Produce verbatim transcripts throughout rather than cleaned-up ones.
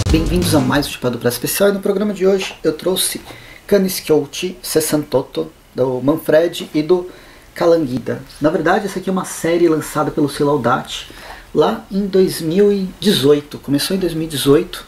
Bem-vindos a mais um Chipado Praça Especial, e no programa de hoje eu trouxe Canisciotti sessantotto, do Manfred e do Calanguida. Na verdade, essa aqui é uma série lançada pelo selo Audate lá em dois mil e dezoito. Começou em dois mil e dezoito,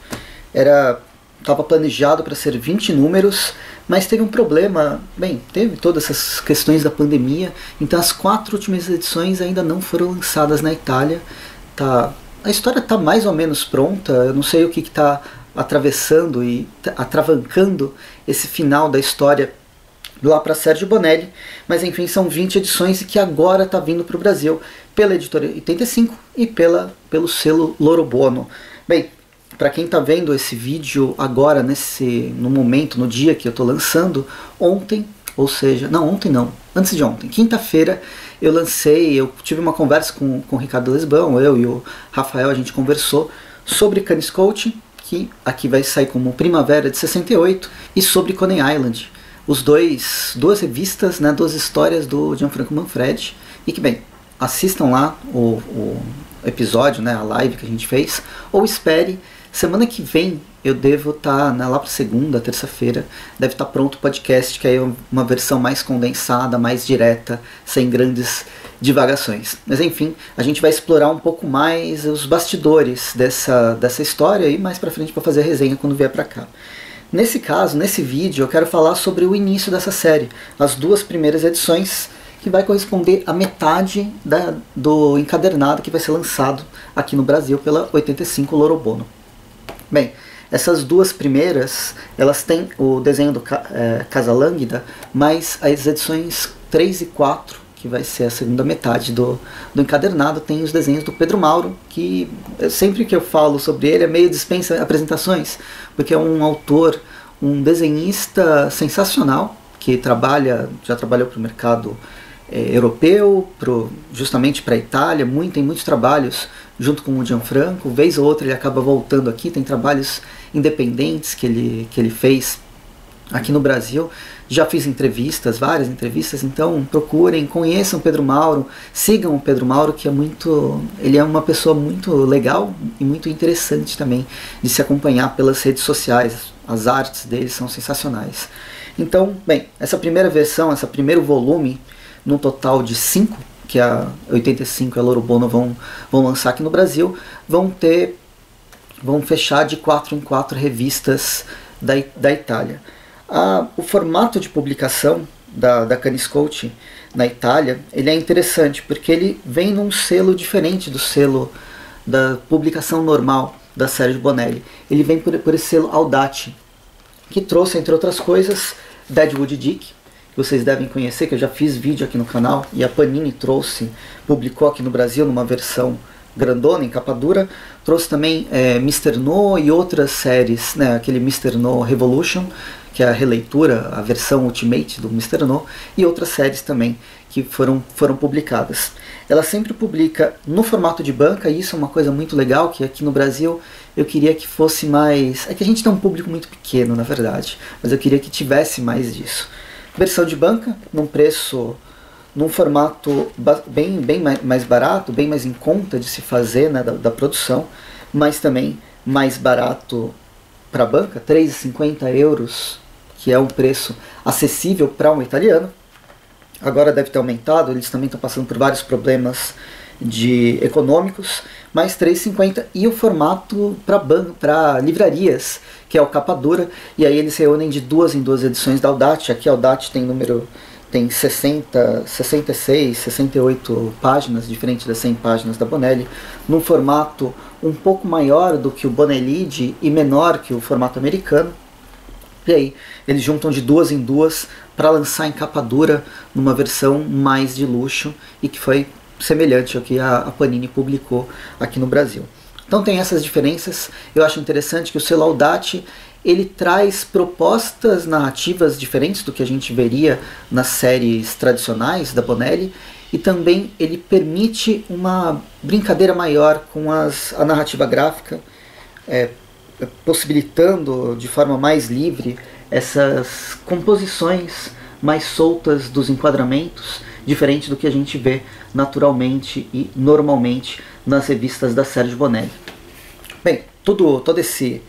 era estava planejado para ser vinte números, mas teve um problema. Bem, teve todas essas questões da pandemia, então as quatro últimas edições ainda não foram lançadas na Itália. Tá, a história está mais ou menos pronta, eu não sei o que está atravessando e atravancando esse final da história lá para Sérgio Bonelli, mas enfim, são vinte edições e que agora está vindo para o Brasil pela editora oitenta e cinco e pela, pelo selo Lorobono. Bem, para quem está vendo esse vídeo agora, nesse, no momento, no dia que eu estou lançando, ontem, ou seja, não, ontem não, antes de ontem, quinta-feira, eu lancei, eu tive uma conversa com, com o Ricardo Lesbão, eu e o Rafael, a gente conversou sobre Canisciotti, que aqui vai sair como Primavera de sessenta e oito, e sobre Coney Island, os dois, duas revistas, né, duas histórias do Gianfranco Manfredi, e que, bem, assistam lá o, o episódio, né, a live que a gente fez, ou espere. Semana que vem eu devo estar, tá, né, lá para segunda, terça-feira, deve estar tá pronto o podcast, que aí é uma versão mais condensada, mais direta, sem grandes divagações. Mas enfim, a gente vai explorar um pouco mais os bastidores dessa, dessa história e mais para frente para fazer a resenha quando vier para cá. Nesse caso, nesse vídeo, eu quero falar sobre o início dessa série, as duas primeiras edições, que vai corresponder à metade da, do encadernado que vai ser lançado aqui no Brasil pela oitenta e cinco Lorobono. Bem, essas duas primeiras, elas têm o desenho do é, Casalânguida, mas as edições três e quatro, que vai ser a segunda metade do, do encadernado, tem os desenhos do Pedro Mauro, que sempre que eu falo sobre ele é meio dispensa apresentações, porque é um autor, um desenhista sensacional, que trabalha, já trabalhou para o mercado é, europeu, pro, justamente para a Itália, muito, tem muitos trabalhos junto com o Gianfranco, vez ou outra ele acaba voltando aqui, tem trabalhos independentes que ele, que ele fez aqui no Brasil. Já fiz entrevistas, várias entrevistas, então procurem, conheçam o Pedro Mauro, sigam o Pedro Mauro, que é muito, ele é uma pessoa muito legal e muito interessante também de se acompanhar pelas redes sociais, as artes dele são sensacionais. Então, bem, essa primeira versão, esse primeiro volume, no total de cinco, que a oitenta e cinco e a Lorobono vão, vão lançar aqui no Brasil, vão ter, vão fechar de quatro em quatro revistas da, da Itália. Ah, o formato de publicação da, da Canisciotti na Itália, ele é interessante, porque ele vem num selo diferente do selo da publicação normal da Sérgio Bonelli. Ele vem por, por esse selo Audate, que trouxe, entre outras coisas, Deadwood Dick, que vocês devem conhecer, que eu já fiz vídeo aqui no canal, e a Panini trouxe, publicou aqui no Brasil numa versão grandona, em capa dura. Trouxe também é, mister No e outras séries, né, aquele mister No Revolution, que é a releitura, a versão Ultimate do mister No, e outras séries também que foram, foram publicadas. Ela sempre publica no formato de banca, e isso é uma coisa muito legal, que aqui no Brasil eu queria que fosse mais... É que a gente tem um público muito pequeno, na verdade, mas eu queria que tivesse mais disso. Versão de banca, num preço, num formato bem, bem mais barato, bem mais em conta de se fazer, né, da, da produção, mas também mais barato para a banca, três e cinquenta euros, que é um preço acessível para um italiano. Agora deve ter aumentado, eles também estão passando por vários problemas de econômicos, mais três e cinquenta, e o formato para livrarias, que é o capa dura, e aí eles reúnem de duas em duas edições da Audate. Aqui a Audate tem número, tem sessenta, sessenta e seis, sessenta e oito páginas, diferente das cem páginas da Bonelli, num formato um pouco maior do que o Bonellide e menor que o formato americano. E aí eles juntam de duas em duas para lançar em capa dura numa versão mais de luxo, e que foi semelhante ao que a, a Panini publicou aqui no Brasil. Então tem essas diferenças. Eu acho interessante que o selo Audate, ele traz propostas narrativas diferentes do que a gente veria nas séries tradicionais da Bonelli, e também ele permite uma brincadeira maior com as, a narrativa gráfica, é, possibilitando de forma mais livre essas composições mais soltas dos enquadramentos, diferente do que a gente vê naturalmente e normalmente nas revistas da Sérgio Bonelli. Bem, tudo, todo esse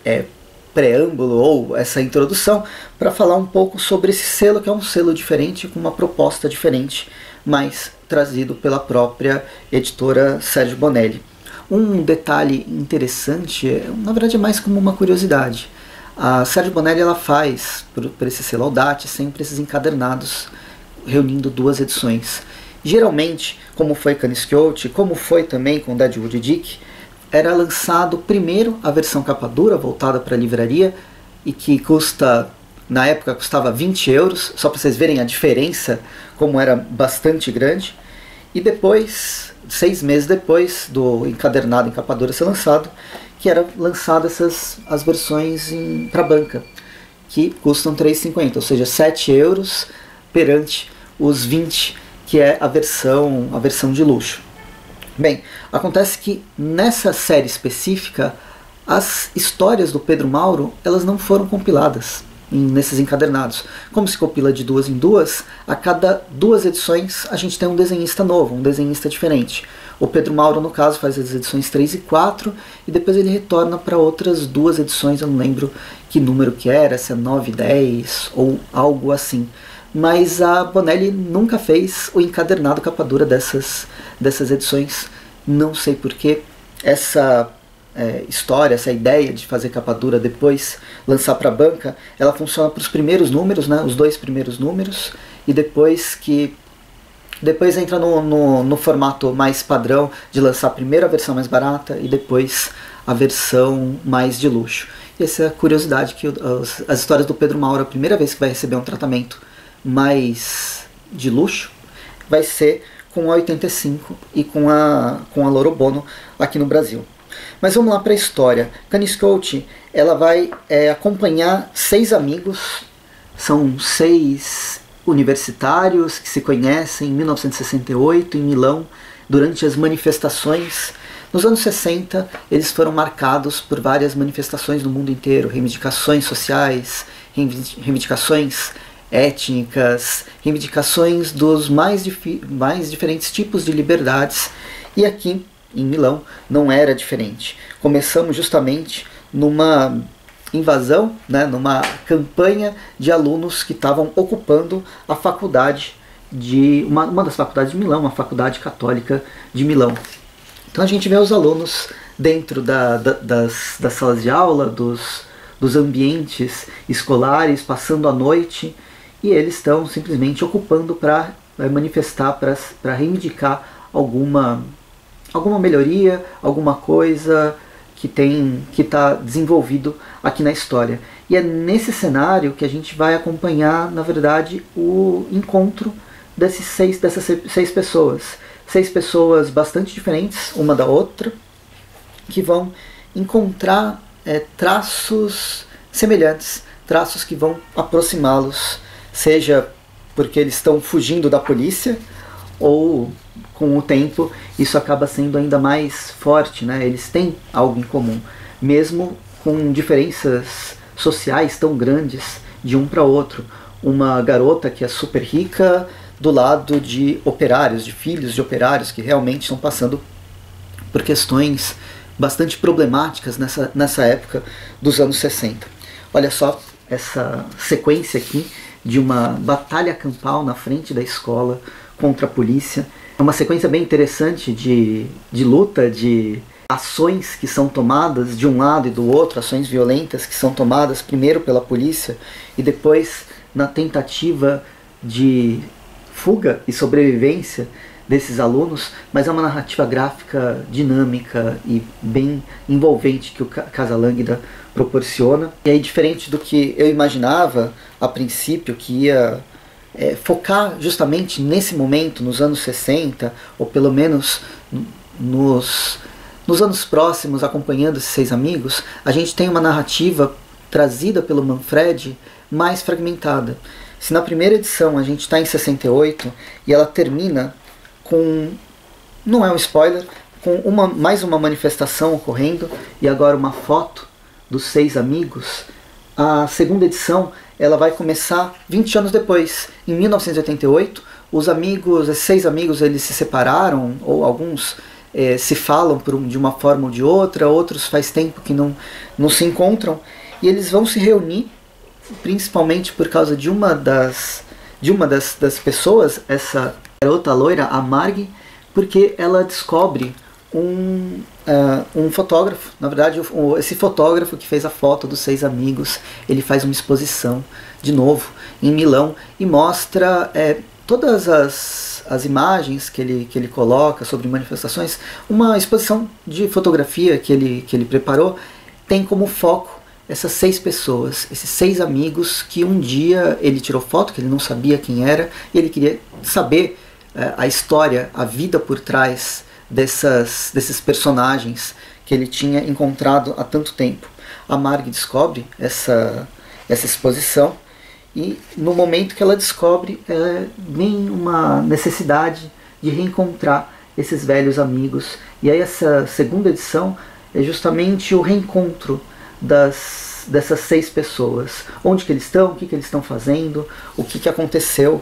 é, preâmbulo ou essa introdução para falar um pouco sobre esse selo, que é um selo diferente, com uma proposta diferente, mas trazido pela própria editora Sérgio Bonelli. Um detalhe interessante, na verdade é mais como uma curiosidade, a Sérgio Bonelli ela faz, por, por esse selo Audate, sempre esses encadernados, reunindo duas edições. Geralmente, como foi Canisciotti, como foi também com Deadwood Dick, era lançado primeiro a versão capa dura, voltada para a livraria, e que custa, na época custava vinte euros, só para vocês verem a diferença, como era bastante grande. E depois, seis meses depois do encadernado em capa dura ser lançado, que era lançado essas, as versões para banca, que custam três reais e cinquenta centavos, ou seja, sete euros perante os vinte, que é a versão, a versão de luxo. Bem, acontece que nessa série específica, as histórias do Pedro Mauro, elas não foram compiladas em, nesses encadernados. Como se compila de duas em duas, a cada duas edições a gente tem um desenhista novo, um desenhista diferente. O Pedro Mauro, no caso, faz as edições três e quatro, e depois ele retorna para outras duas edições, eu não lembro que número que era, se é nove, dez ou algo assim. Mas a Bonelli nunca fez o encadernado capa dura dessas, dessas edições. Não sei porquê. Essa é, história, essa ideia de fazer capa dura depois lançar para a banca, ela funciona para os primeiros números, né, os dois primeiros números, e depois que depois entra no, no, no formato mais padrão de lançar primeiro a versão mais barata e depois a versão mais de luxo. E essa é a curiosidade, que as, as histórias do Pedro Mauro, a primeira vez que vai receber um tratamento mais de luxo vai ser com a oitenta e cinco e com a, com a Lorobono aqui no Brasil. Mas vamos lá para a história. Canisciotti, ela vai é, acompanhar seis amigos, são seis universitários que se conhecem em mil novecentos e sessenta e oito em Milão, durante as manifestações. Nos anos sessenta, eles foram marcados por várias manifestações no mundo inteiro, reivindicações sociais, reivindicações étnicas, reivindicações dos mais, mais diferentes tipos de liberdades, e aqui em Milão não era diferente. Começamos justamente numa invasão, né, numa campanha de alunos que estavam ocupando a faculdade de uma, uma das faculdades de Milão, uma faculdade católica de Milão. Então a gente vê os alunos dentro da, da, das, das salas de aula, dos, dos ambientes escolares, passando a noite, e eles estão simplesmente ocupando para manifestar, para reivindicar alguma, alguma melhoria, alguma coisa que tem que está desenvolvido aqui na história. E é nesse cenário que a gente vai acompanhar, na verdade, o encontro desses seis, dessas seis pessoas. Seis pessoas bastante diferentes, uma da outra, que vão encontrar é, traços semelhantes, traços que vão aproximá-los, seja porque eles estão fugindo da polícia, ou com o tempo isso acaba sendo ainda mais forte, né? Eles têm algo em comum, mesmo com diferenças sociais tão grandes de um para outro. Uma garota que é super rica do lado de operários, de filhos de operários que realmente estão passando por questões bastante problemáticas nessa, nessa época dos anos sessenta. Olha só essa sequência aqui de uma batalha campal na frente da escola contra a polícia. É uma sequência bem interessante de, de luta, de ações que são tomadas de um lado e do outro, ações violentas que são tomadas primeiro pela polícia e depois na tentativa de fuga e sobrevivência desses alunos, mas é uma narrativa gráfica dinâmica e bem envolvente que o Casalânguida proporciona. E aí, diferente do que eu imaginava a princípio, que ia é, focar justamente nesse momento, nos anos sessenta, ou pelo menos nos, nos anos próximos, acompanhando esses seis amigos, a gente tem uma narrativa trazida pelo Manfredi mais fragmentada. Se na primeira edição a gente está em sessenta e oito e ela termina com, não é um spoiler, com uma, mais uma manifestação ocorrendo e agora uma foto dos seis amigos, a segunda edição ela vai começar vinte anos depois, em mil novecentos e oitenta e oito. Os amigos, esses seis amigos, eles se separaram, ou alguns é, se falam por um, de uma forma ou de outra, outros faz tempo que não, não se encontram, e eles vão se reunir, principalmente por causa de uma das, de uma das, das pessoas, essa garota loira, a Marg, porque ela descobre um, uh, um fotógrafo. Na verdade, o, esse fotógrafo que fez a foto dos seis amigos, ele faz uma exposição de novo em Milão e mostra é, todas as, as imagens que ele, que ele coloca sobre manifestações. Uma exposição de fotografia que ele, que ele preparou tem como foco essas seis pessoas, esses seis amigos que um dia ele tirou foto, que ele não sabia quem era, e ele queria saber é, a história, a vida por trás dessas, desses personagens que ele tinha encontrado há tanto tempo. A Marg descobre essa, essa exposição, e no momento que ela descobre, é, vem uma necessidade de reencontrar esses velhos amigos. E aí essa segunda edição é justamente o reencontro das, dessas seis pessoas. Onde que eles estão, o que, que eles estão fazendo, o que, que aconteceu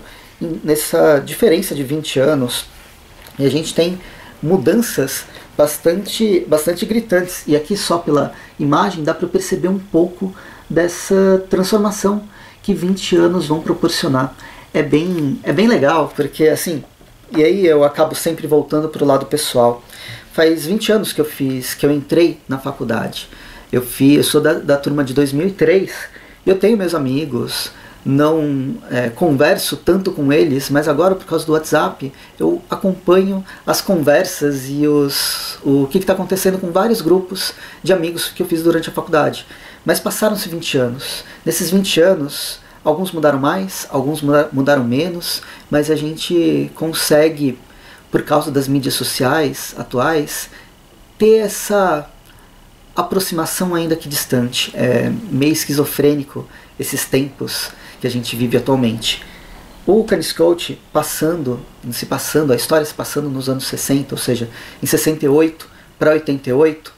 nessa diferença de vinte anos. E a gente tem mudanças bastante, bastante gritantes. E aqui só pela imagem dá para perceber um pouco dessa transformação que vinte anos vão proporcionar. É bem, é bem legal, porque assim, e aí eu acabo sempre voltando para o lado pessoal. Faz vinte anos que eu fiz, que eu entrei na faculdade. Eu, fiz, eu sou da, da turma de dois mil e três, eu tenho meus amigos, não é, converso tanto com eles, mas agora por causa do WhatsApp eu acompanho as conversas e os, o que está acontecendo com vários grupos de amigos que eu fiz durante a faculdade. Mas passaram-se vinte anos. Nesses vinte anos, alguns mudaram mais, alguns mudaram menos, mas a gente consegue, por causa das mídias sociais atuais, ter essa aproximação ainda que distante. É meio esquizofrênico esses tempos que a gente vive atualmente. O Canis Coach passando, se passando, a história se passando nos anos sessenta, ou seja, em sessenta e oito para oitenta e oito,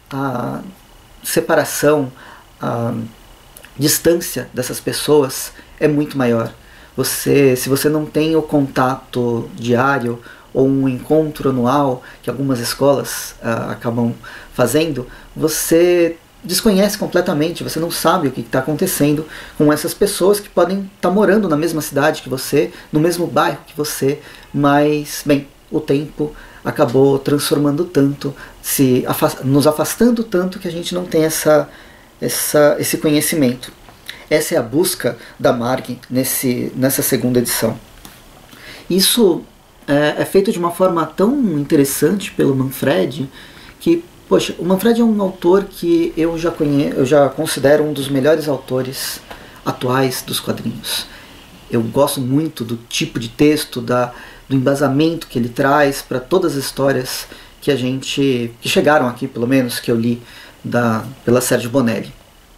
a separação, a distância dessas pessoas é muito maior. Você, se você não tem o contato diário ou um encontro anual que algumas escolas uh, acabam fazendo, você desconhece completamente, você não sabe o que está acontecendo com essas pessoas que podem estar tá morando na mesma cidade que você, no mesmo bairro que você, mas, bem, o tempo acabou transformando tanto, se afast- nos afastando tanto que a gente não tem essa, essa, esse conhecimento. Essa é a busca da Marg nesse, nessa segunda edição. Isso é, é feito de uma forma tão interessante pelo Manfred que, poxa, o Manfred é um autor que eu já, conhe- eu já considero um dos melhores autores atuais dos quadrinhos. Eu gosto muito do tipo de texto, da, do embasamento que ele traz para todas as histórias que a gente que chegaram aqui, pelo menos, que eu li da, pela Sergio Bonelli.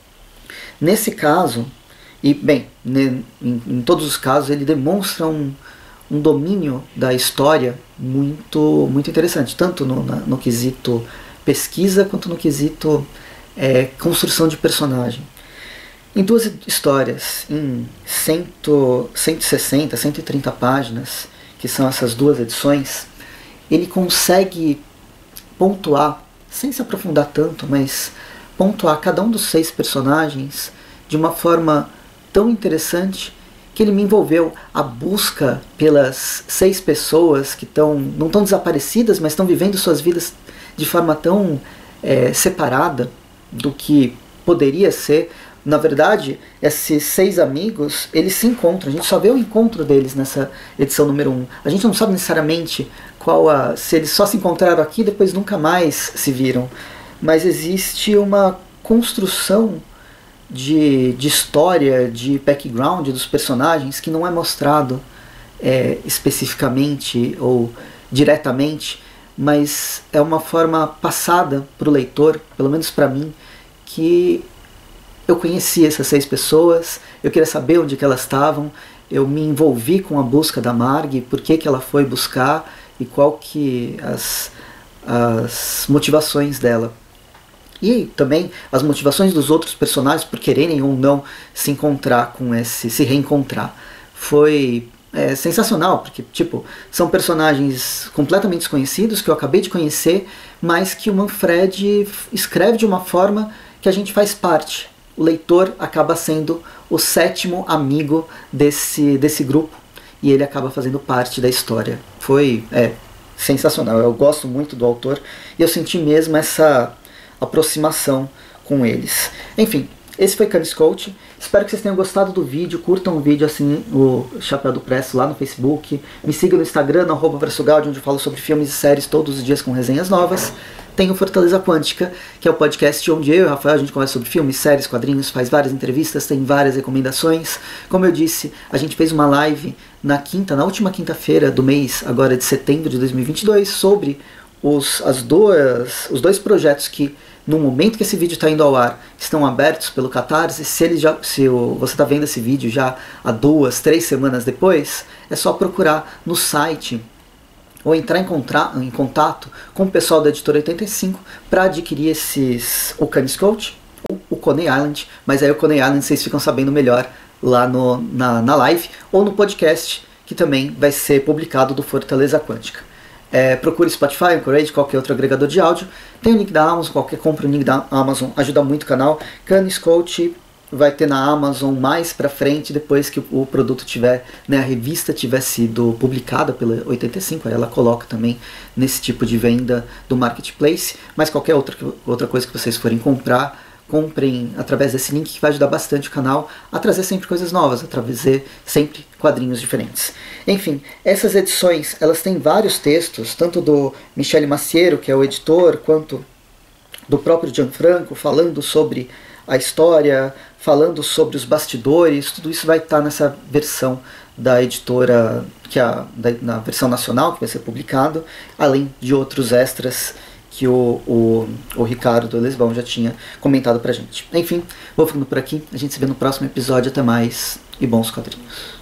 Nesse caso, e bem, ne, em, em todos os casos, ele demonstra um, um domínio da história muito, muito interessante, tanto no, na, no quesito pesquisa quanto no quesito é, construção de personagem. Em duas histórias, em cento, cento e sessenta, cento e trinta páginas, que são essas duas edições, ele consegue pontuar, sem se aprofundar tanto, mas pontuar cada um dos seis personagens de uma forma tão interessante que ele me envolveu. A busca pelas seis pessoas que tão, não estão desaparecidas, mas estão vivendo suas vidas de forma tão é, separada do que poderia ser. Na verdade, esses seis amigos, eles se encontram. A gente só vê o encontro deles nessa edição número um. A gente não sabe necessariamente qual a, se eles só se encontraram aqui e depois nunca mais se viram. Mas existe uma construção de, de história, de background dos personagens que não é mostrado é, especificamente ou diretamente, mas é uma forma passada para o leitor, pelo menos para mim, que eu conheci essas seis pessoas, eu queria saber onde que elas estavam, eu me envolvi com a busca da Marg, por que que ela foi buscar e qual que as, as motivações dela. E também as motivações dos outros personagens por quererem ou não se encontrar com esse, se reencontrar. Foi é sensacional, porque tipo, são personagens completamente desconhecidos que eu acabei de conhecer, mas que o Manfred escreve de uma forma que a gente faz parte. O leitor acaba sendo o sétimo amigo desse, desse grupo e ele acaba fazendo parte da história. Foi é, sensacional, eu gosto muito do autor e eu senti mesmo essa aproximação com eles. Enfim, esse foi Canis Coach. Espero que vocês tenham gostado do vídeo. Curtam o vídeo, assim, o Chapéu do Presto lá no Facebook. Me sigam no Instagram, no arroba Versogaudi, onde eu falo sobre filmes e séries todos os dias com resenhas novas. Tem o Fortaleza Quântica, que é o podcast onde eu e o Rafael a gente conversa sobre filmes, séries, quadrinhos, faz várias entrevistas, tem várias recomendações. Como eu disse, a gente fez uma live na quinta, na última quinta-feira do mês, agora de setembro de dois mil e vinte e dois, sobre os, as duas, os dois projetos que, no momento que esse vídeo está indo ao ar, estão abertos pelo Catarse. Se, ele já, se o, você está vendo esse vídeo já há duas, três semanas depois, é só procurar no site ou entrar em, contra, em contato com o pessoal da Editora oitenta e cinco para adquirir esses, o Canis Coach ou o Coney Island, mas aí o Coney Island vocês ficam sabendo melhor lá no, na, na live ou no podcast, que também vai ser publicado do Fortaleza Quântica. É, procure Spotify, Anchorage, qualquer outro agregador de áudio. Tem o link da Amazon, qualquer compra o link da Amazon ajuda muito o canal. Canis Coach vai ter na Amazon mais pra frente, depois que o produto tiver, né, a revista tiver sido publicada pela oitenta e cinco, aí ela coloca também nesse tipo de venda do Marketplace. Mas qualquer outra, outra coisa que vocês forem comprar, comprem através desse link, que vai ajudar bastante o canal a trazer sempre coisas novas, a trazer sempre quadrinhos diferentes. Enfim, essas edições, elas têm vários textos, tanto do Michele Maciero, que é o editor, quanto do próprio Gianfranco, falando sobre a história, falando sobre os bastidores. Tudo isso vai estar nessa versão da editora, que é a, da, na versão nacional, que vai ser publicado, além de outros extras que o, o, o Ricardo Lesbão já tinha comentado pra gente. Enfim, vou ficando por aqui. A gente se vê no próximo episódio. Até mais e bons quadrinhos.